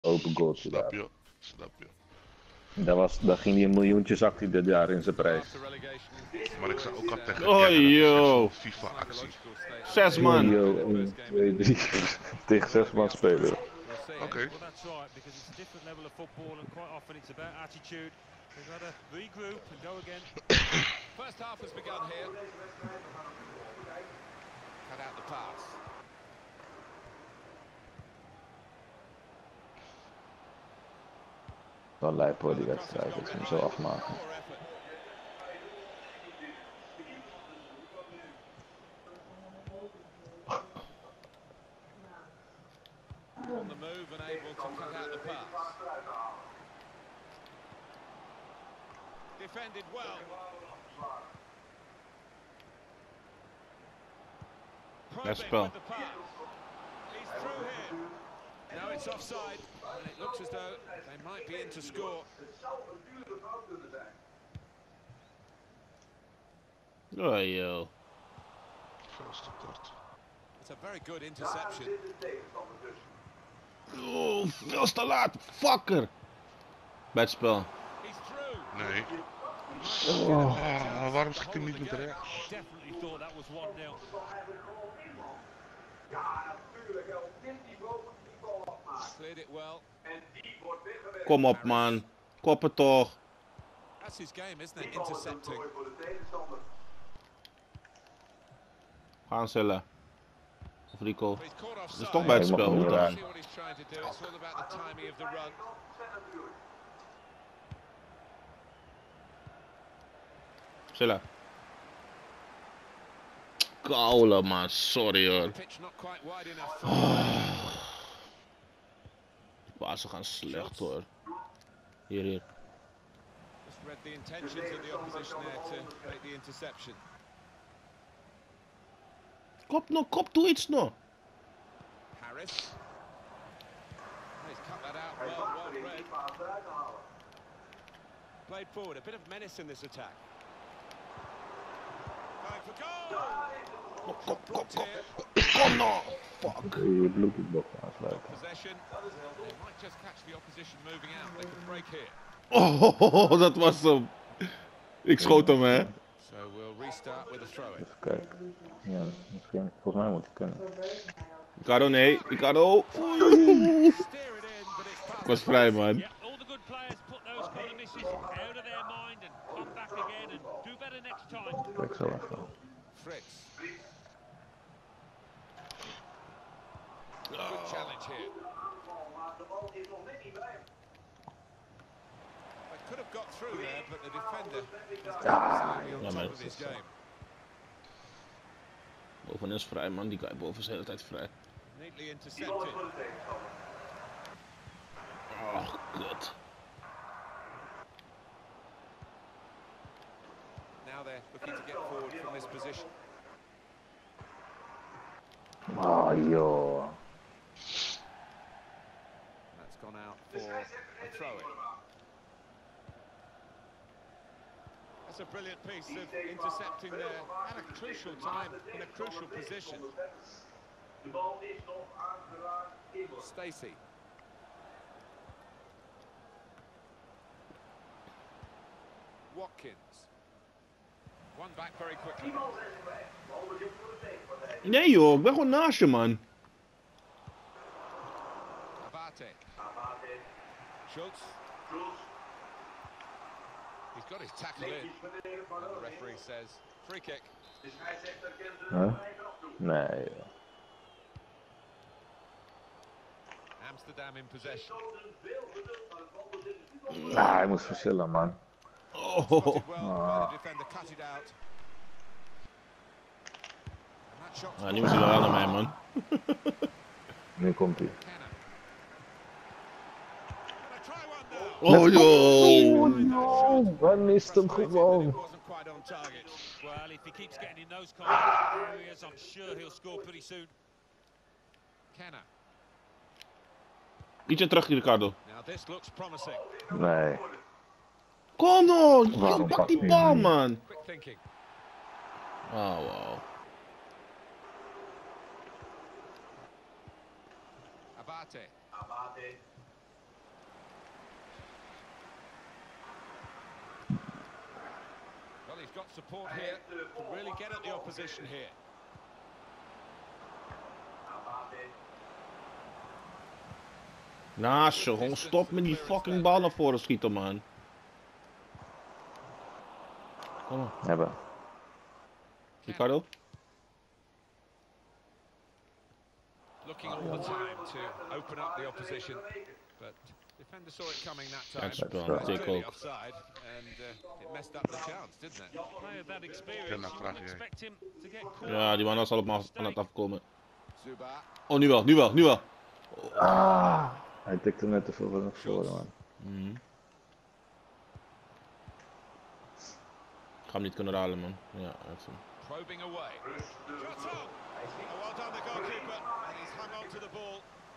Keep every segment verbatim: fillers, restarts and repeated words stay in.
open goaltje Snap daar. je, snap je. Daar, was, daar ging hij een miljoentje, zakt hij dit jaar in zijn prijs. Maar ik zou ook al tegen Oh, kennen, dat is echt yo. zo'n FIFA-actie. Zes man. Yo, één, twee, drie. Tegen zes man spelen. Oké. Okay. Well, that's right, because it's a different level of football, and quite often it's about attitude. They've got to regroup and go again. First half has begun here. Cut out the pass. Wel lijp hoor die wedstrijd, dat ze hem zo afmaken. On the move and able to cut out the pass. Defended well. Best spel. With the pass. He's through here. Now it's offside, and it looks as though they might be in to score. Oh, yo. Veel te kort. It's a very good interception. Oh, veel te laat. Fucker. Bad spel. He's through. Nee. Oh, waarom schiet hij niet met rechts? Definitely thought that was one nil. Cleared it well. Kom op, man. Koppen toch. That's his game, isn't it? Intercepting. Gaan Cella. Of Rico. But he's caught Dat offside. is toch bij het Ja, je mag spel. hem Hoe niet dan? raken. See what he's trying to do. It's all about the timing of the run. Cella. Koude, man. Sorry, hoor. Pitch not quite wide enough for Die passen gaan slecht, hoor. Hier, hier. Just read the intentions of the opposition there to make the interception. Kop nog, kop, doe iets nog. Harris. He's cut that out well, well read. Played forward, a bit of menace in this attack. Going for goal! Kom, kom, kom, Blocked kom. here. Kom nog. Fuck. Je bloedboek aansluiten. Possession. They might just catch the opposition moving out. They could break here. Oh, dat was hem. Ik schoot hem, hè. So we'll restart with a throw-in. Even kijken. Ja, misschien. Volgens mij moet het kunnen. Ricardo, nee. Ricardo. Steer it in, but it's past Ik was the vrij, man. Yeah, all the good players put those kind of misses out of their mind and come back again and do better next time. Kijk zo even. Fritz. Good challenge here. They could have got through there, but the defender is absolutely on Ja, top maar of his game. Boven is vrij, man. Die guy boven is de hele tijd vrij. Neatly intercepted. Oh, kut. Now they're looking to get forward from this position. Oh joh. That's gone out for a throw-in. That's a brilliant piece of intercepting there at a crucial time in a crucial position. Stacey. Watkins. One back very quickly. Nee, joh. Ik ben gewoon naast je, man. Abate. Schultz. He's got his tackle in. And the referee says free kick. Huh? Nee joh. Amsterdam in possession. Ah, hij moest verschillen man. Oh. Spotted well by the defender, cut it out. And that shot's Nou, nu moet hij wel aan mij, man. Nu komt hij. Cannon. Gonna try one now. Oh, joh. Oh, hij mist hem gewoon. It wasn't quite on target. Well, if he keeps getting in those kind of areas, I'm sure he'll score pretty soon. Cannon. Ietsje terug, Ricardo. Now this looks promising. Nee. Kom nog. Waarom Pak pakt die hij bal, hem niet? man. Quick thinking. Oh, wow. Abate. support here to really get at the opposition here. Naast je, gewoon stop met die fucking bal naar voren schieten, man. Kom op. Hebben. Ricardo? Looking all the time to open up the opposition, but defender saw it coming that time. That's It strong. was Take clearly off. offside, and uh, it messed up the chance, didn't it? Player of that experience, Ja, you nou, wouldn't graag, ja. expect him to get caught. Ja, die man was al op me af- aan het afkomen. Zuba. Oh, nu wel, nu wel, nu wel. Ah! Hij tikte net te veel naar voren, man. Mhm. Ik ga hem niet kunnen halen, man. Ja, dat is hem. Probing away. Shots on. Oh, well done, the goalkeeper. And he's hung on to the ball.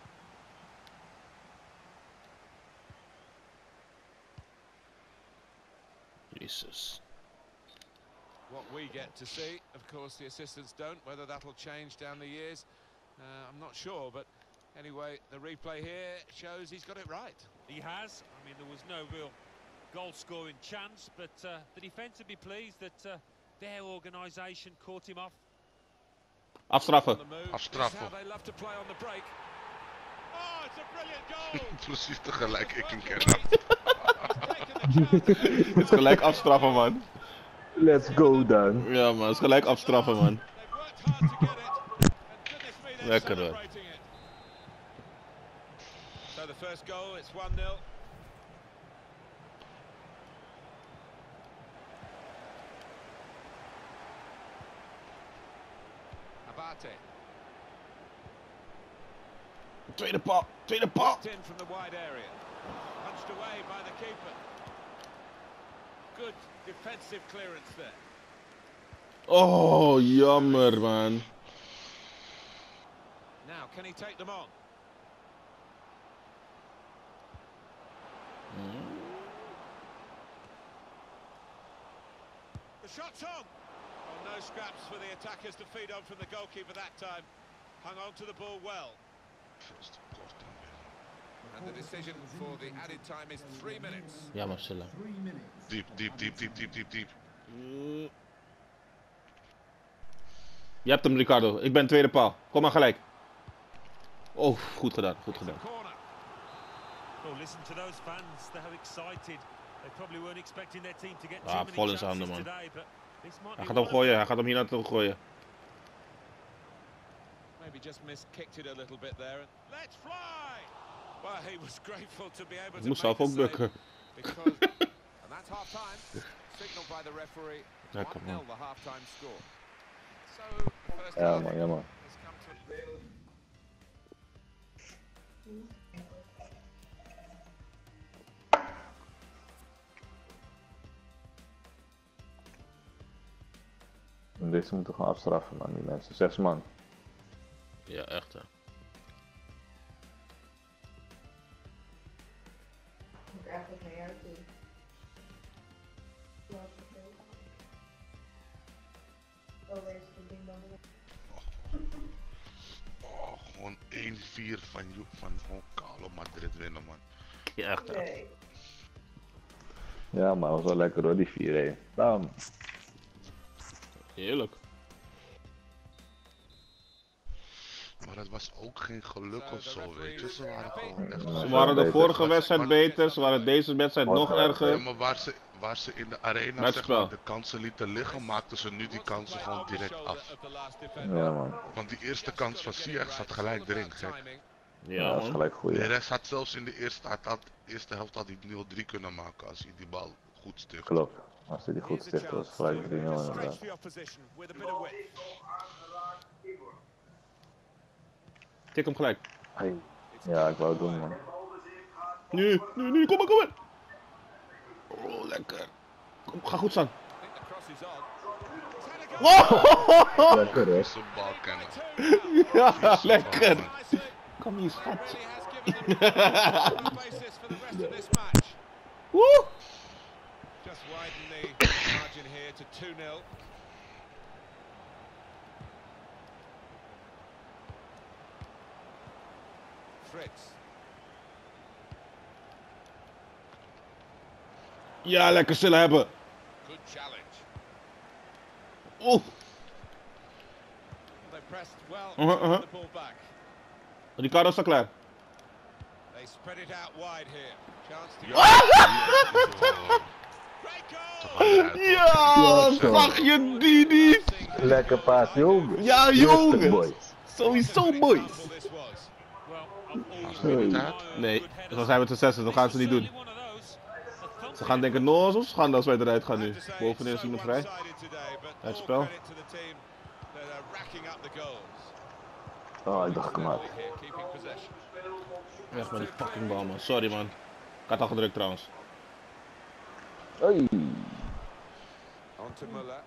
Jezus. What we get to see, of course, the assistants don't. Whether that'll change down the years, uh, I'm not sure. But anyway, the replay here shows he's got it right. He has. I mean, there was no real goal-scoring chance, but uh, the defence would be pleased that uh, their organisation caught him off. Afstraffen. On the move. Afstraffen. This is how they love to play on the break. Oh, it's a brilliant goal. Precies tegelijk, ik een keer. Het is gelijk afstraffen, man. Let's go dan. Ja, man, het is gelijk afstraffen, man. They've worked hard to get it, and goodness me, they're Lekker, hoor. celebrating it. So the first goal, it's one nil. Abate. Tweede paal, tweede paal. In from the wide area. Punched away by the keeper. Good defensive clearance there. Oh, jammer, man. Now, can he take them on? The shot's on! Oh, no scraps for the attackers to feed on from the goalkeeper that time. Hung on to the ball well. And the decision for the added time is three minutes. Ja, Marcella. Diep, diep, diep, diep, diep, diep, diep. Je hebt hem, Ricardo. Ik ben tweede paal. Kom maar gelijk. Oh, goed gedaan, goed gedaan. Corner. Well, listen to those fans. They're how excited. They probably weren't expecting their team to get Ah, too many vol in chances zijn handen, man. today, but this might Hij be gaat hem one of gooien, them. hij gaat hem hier naartoe gooien. Maybe just miskicked it a little bit there. And let's fly! Well, he was grateful to be able Ik to moest make zelf the ook save bukken. because, and that's half time. Signaled by the referee. Lekker, one nil man. the half-time score. So the first Ja half man, ja man. has come to. Deze moeten gewoon afstraffen man, die mensen. Zes man. Ja, echt hè. Moet eigenlijk naar jou toe. Oh, waar is het ding dan weer? Oh, gewoon één vier van, Ju- van gewoon Carlo Madrid winnen, man. Ja, echt hè. Nee. Ja maar, was wel lekker hoor, die vier hé. Bam. Heerlijk. Maar het was ook geen geluk of zo, weet je. Ze waren gewoon echt... Ze waren de vorige wedstrijd beter, ze waren deze wedstrijd nog Ja, erger. maar waar ze, waar ze in de arena Met zeg spel. maar, de kansen lieten liggen, maakten ze nu die kansen gewoon direct af. Ja man. Want die eerste kans van Ziyech zat gelijk erin, gek. Ja, Ja dat is man. gelijk goed. De Ja. rest had zelfs in de eerste, had, had, eerste helft had hij nul drie kunnen maken als hij die bal goed sticht. Klopt. Als hij die goed sticht was, gelijk drie nul inderdaad. Tik hem gelijk. Hey. Ja, ik wou het doen man. Nu, nu, nu, kom maar, kom maar. Oh, lekker. Kom, ga goed staan. Oh, Lekker hè. Zijn bal kennen. ja, lekker. Kom hier, schat. Woe. Just widen the margin here to two nil. Fritz. Ja, lekker stillen hebben. Good challenge. Oeh. They pressed well Uh-huh, to win uh-huh. the ball back. Ricardo staat klaar. They spread it out wide here. Chance to Ja, go. Great goal! Ja, zo. zag je die niet? Lekker paas, jongen. Ja, Rustig, jongen. boys. Sowieso, boys. This was. Well, I've always Hey. been admired Nee, good headers. dan zijn we te zessen. Dat gaan ze niet doen. This was certainly one of those. A thumping Ze gaan denken Noors of schande als wij eruit gaan nu. I have to say, Bovenin is it's iemand so vrij. one-sided today, but Uit all spel. credit to the team that are racking up the goals. Oh, ik dacht ik hem had. Here, keeping possession. Weg met die fucking bal, man. Sorry, man. Ik had al gedrukt trouwens. Hey. On to Muller.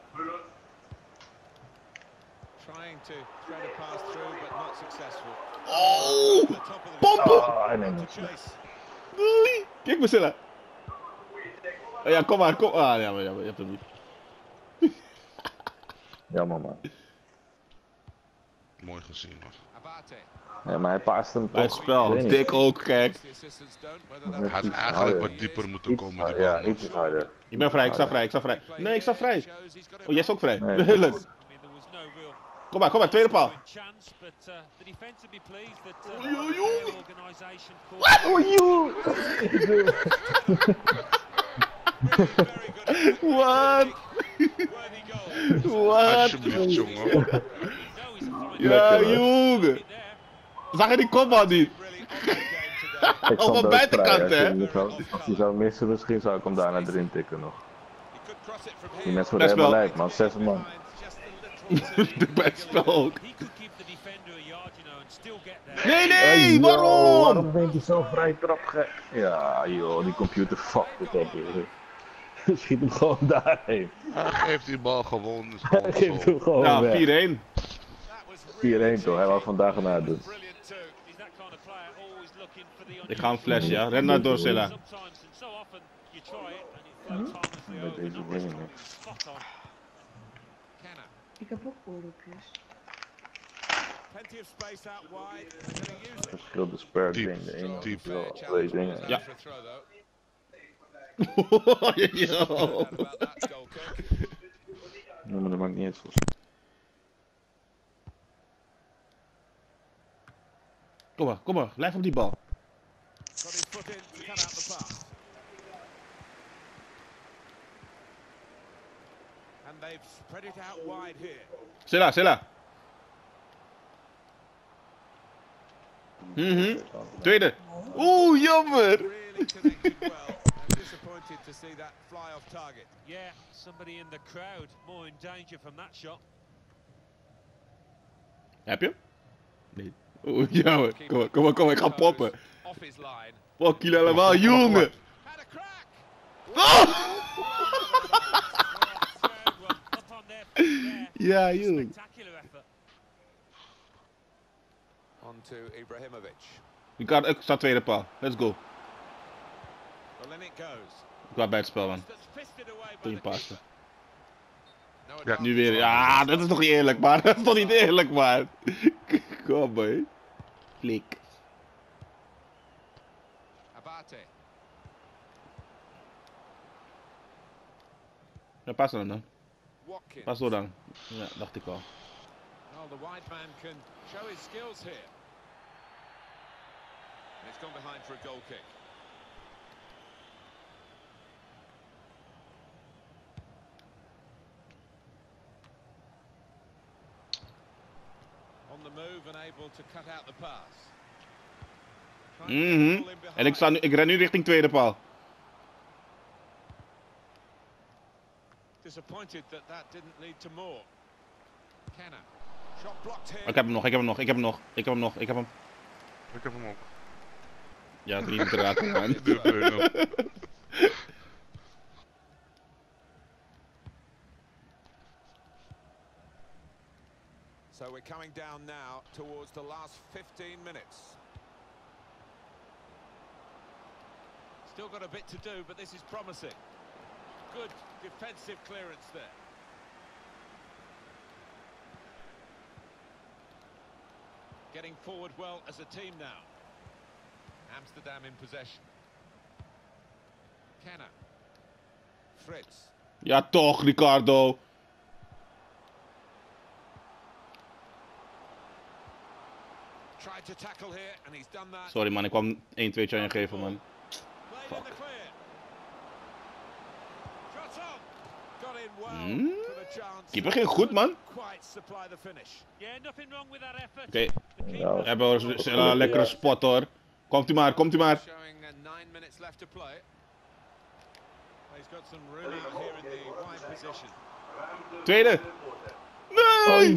Trying to thread a pass through, but not successful. Oh! The top of the Pompen! Oh, hij neemt to het. chase. Doei! Kijk me Silla. Oh, ja, kom maar, kom. Ah, ja, maar, ja, maar je hebt hem niet. Jammer, man. Mooi gezien hoor. Abate. Ja, maar hij paast hem Bij het toch. spel. Ik weet niet. Dik ook, gek. The assistants don't, whether Ja. that Hij had Iets eigenlijk harder. wat dieper moeten Iets komen die harder, bal. ja, iets harder. Ik ben vrij, ik sta vrij, ik sta vrij. Nee, ik sta vrij. shows he's got it Oh, jij is ook vrij. Nee. Leuk. I mean, there was no real Kom maar, kom maar, tweede paal. chance, but uh, the defence would be pleased that uh, Oei, oei, oei. their organisation caught. Oh, joh. very good. Wat? Worthy goal. Wat? Alsjeblieft jongen. You know he's a fine Ja, Lekker, jongen. there. Zag je die kopbal niet? Really on the game today. Ik Op stond een ook buitenkant, vrij. hè? Als je- Als je- als je zou missen, misschien zou ik hem daarna erin tikken nog. He could cross it from Die here. mensen worden Best helemaal wel. lijp, man. Zes man. Just a little too De best spel ook. He could keep the defender a yard, you know, and still get there. Nee, Hey, nee, yo, waarom? Waarom denk je zo vrij trap gek? Ja, joh, die computer fuck het op. joh. Schiet hem gewoon daarheen. Hij geeft die bal gewoon. Is Hij gewoon geeft zo. hem gewoon Nou, weg. vier één. That was vier één toch, hij wou cheeky. vandaag een doen. Brilliant too. He's that kind of player, always looking for the Ik ga hem flashen, ja. Ren naar door, Silla. Sometimes and so often you try it and it floats harmlessly Met over. deze Numbers dingen, coming spot on. Kenna. Ik heb ook oorlogjes. Plenty of space out wide. They're gonna use it. Verschil de spur Diep. ding, de ene Diep. is wel Fair twee challenge dingen. Ja. for a throw, though. Yo. No doubt about that goal kick. Nee, maar dat maakt niet uit. Kom maar, kom maar. Blijf op die bal. Got his foot in to cut out the pass. And they've spread it out wide here. Silla, Silla. Mhm. Tweede. Oeh, jammer. Really connected well. I'm disappointed to see that fly off target. Yeah, somebody in the crowd more in danger from that shot. Heb je hem? Nee. Oeh, jammer. Kom maar, kom maar, kom maar. Ik ga poppen. Off his line. Fuck jullie allemaal, jongen. Had a crack. Oh! Crowd were up on their feet there. Ja, jongen. Spectacular effort. On to Ibrahimovic. Ricardo, ik sta tweede paal. Let's go. Well, in it goes. Ik was bij het spel, man. That's fisted away by Toen je the paste. keeper. No Ja. advantage. Nu weer. Ja, dat is toch niet eerlijk, man. Dat is toch niet eerlijk, man. Kom, boy. Flik. Abate. Ja, pas dan dan. Watkins. Pas door dan. Ja, dacht ik al. Well, the wide man can show his skills here. And it's gone behind for a goal kick. On the move and able to cut out the pass. Trying to get the Mhm. ball in En ik, sta behind. nu, ik ren nu richting tweede paal. Disappointed that that didn't lead to more. Kenna. Shot blocked here. Ik heb hem nog, ik heb hem nog, ik heb hem nog, ik heb hem nog, ik heb hem. Ik heb hem ook. Ja, het is niet te raken, man. De Bruno. So we're coming down now towards the last fifteen minutes. Still got a bit to do, but this is promising. Good defensive clearance there. Getting forward well as a team now. Amsterdam in possession. Kenna. Fritz. Ja, toch, Ricardo. to tackle here, and he's done that. Sorry man, ik kwam één twee aan je geven man. Played in the clear. Shot on. Got in well Hmm? for the chance. Keeper ging goed man. Quite supply the finish. Yeah, nothing wrong with that effort. Oké, Ja, we hebben een lekkere spot hoor. Komt u maar, komt u maar. Showing uh, nine minutes left to play. He's got some room here in the wide position. Tweede. Nee!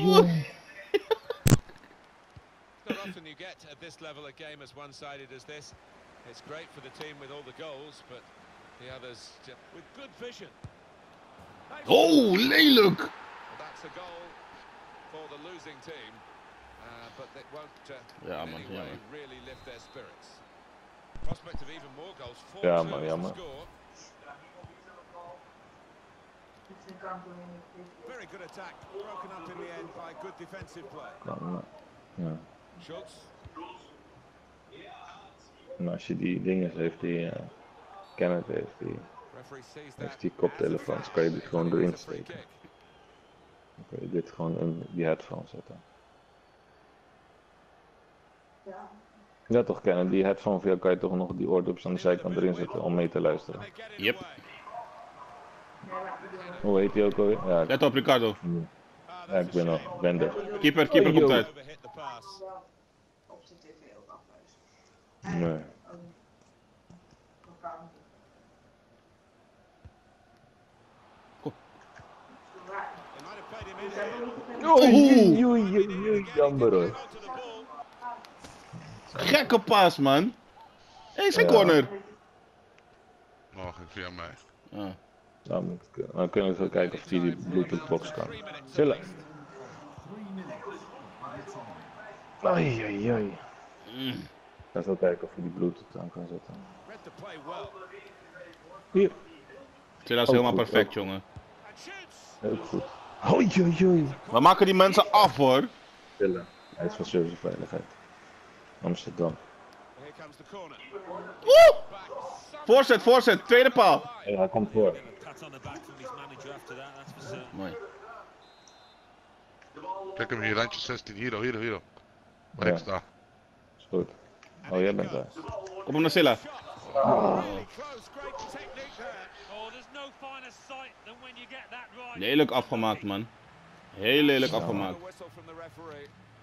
Not often you get at this level a game as one-sided as this. It's great for the team with all the goals, but the others just with good vision. Oh, lelijk! That's a goal for the losing team, uh, but it won't uh, Ja, in man, any ja, way man. really lift their spirits. Prospect of even more goals. four Ja, two man, is ja, the man. score. It's a compliment. Very good attack, broken up in the end by good defensive play. Dan, ja. Schultz. En als je die dingen heeft, die uh, Kenneth heeft, die, Referee sees heeft that die as a koptelefoons, foul. kan je die gewoon It's erin a free steken. kick. Dan kun je dit gewoon in die headphone zetten. Ja. Ja toch Kenneth, die headphone van jou kan je toch nog die oordopjes aan de zijkant erin zetten om mee te luisteren. And they get in Yep. away. Nee, maar ik bedoel, Hoe heet die ook alweer? Ja, Let op Ricardo. Ah, ja that's ik a ben shame. nog, ben er. Keeper, keeper Oh, komt yo. uit. Overhit the pass. wel op zijn tv ook afluisteren. Nee. Ook account. Right. They might have played him in Is that here. what we Oei, can oei, oei, oei, jammer hoor. Onto the ball. Gekke paas man. Hé, hey, zijn Ja. corner. Oh, ging via mij. Ah. Nou, moet ik- dan kunnen we even kijken of die die Bluetooth box kan. Chillen. Ai, ai, ai. Mm. Dan zal kijken of je die Bluetooth aan kan zetten. Read the play well. Hier, Chilla is Oh, helemaal goed, perfect ook. jongen. And shoots. heel goed. Hoi, hoi, hoi. We maken die mensen af hoor. Chillen. Hij is van serviceveiligheid. Amsterdam. Here comes the corner. Woe! Back. Voorzet, voorzet, tweede paal. Ja, hij komt voor. A pat on the back from his manager after that, that's for certain. Mooi. Kijk hem hier, randje zestien. Hier, hier, hier. Waar Ja. ik sta. Is goed. Oh, jij bent daar. Kom hem naar Silla. Really close, great technique there. Oh, there's no finer sight than when you get that right. Lelijk afgemaakt man. Heel lelijk afgemaakt. The whistle from the referee.